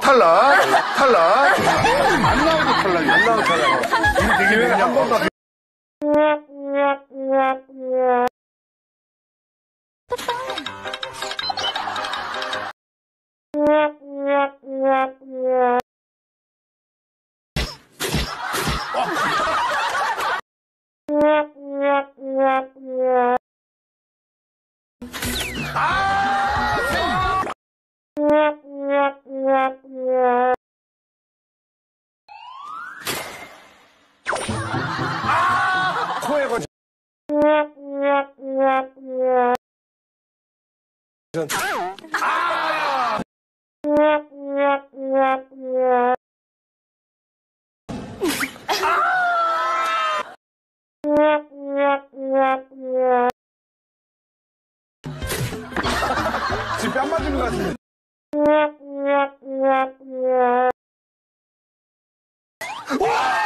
탈락. 안 나오고 탈락이야. 안 나오고 탈락. 이 기회는 한 번만. 코에 거지. 지금 뺨 맞은 것 같은데. 와!